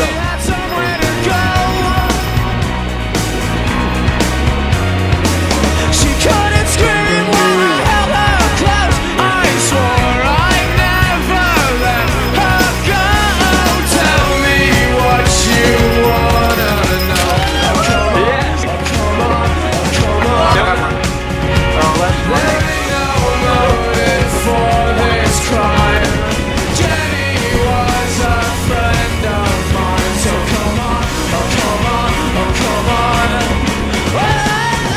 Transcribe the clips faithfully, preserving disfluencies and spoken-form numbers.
had somewhere to go. She couldn't scream while I held her close. I swore I'd never let her go. Tell me what you wanna know. Oh, come on, oh, come on, oh, come on. There ain't no motive for this crime. Jenny was a friend of mine. So come on, oh, come on, oh, come on. Oh.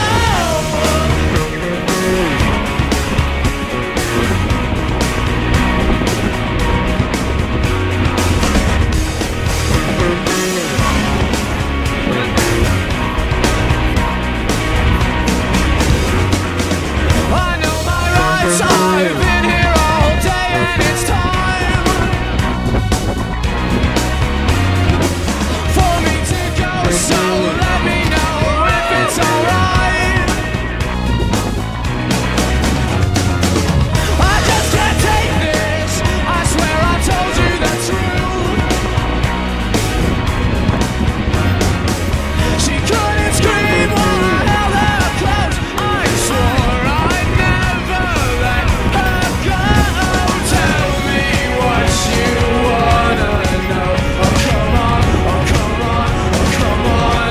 I know my rights, I've been here all day and it's time for me to go, so let me know if it's alright. I just can't take this, I swear I told you the truth. She couldn't scream while I held her close. I swore I'd never let her go. Tell me what you wanna know. Oh, come on, oh, come on, oh, come on.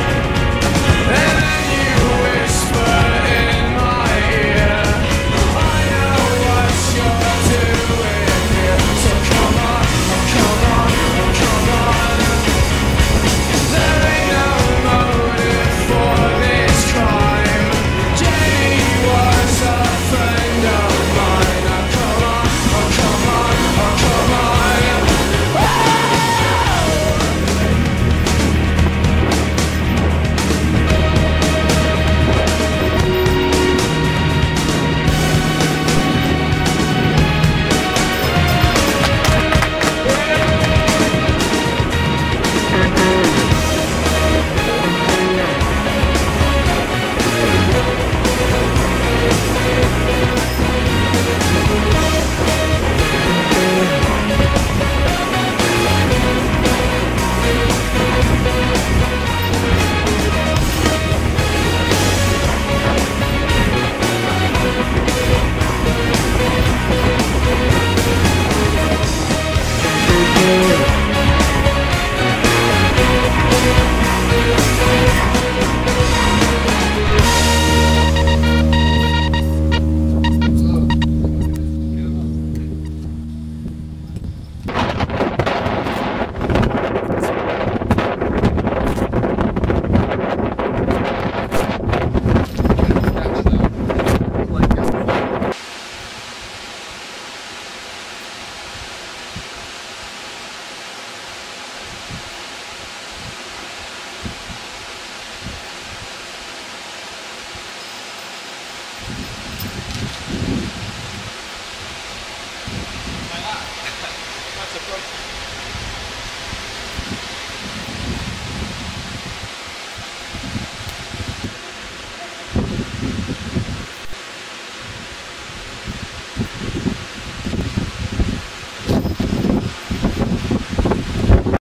And then you whisper in my ear, I know what you're doing here. So come on, oh, come on, oh, come on. There ain't no motive for this crime. Jenny was a friend of mine. Oh, come on, oh, come on, oh, come on. That's a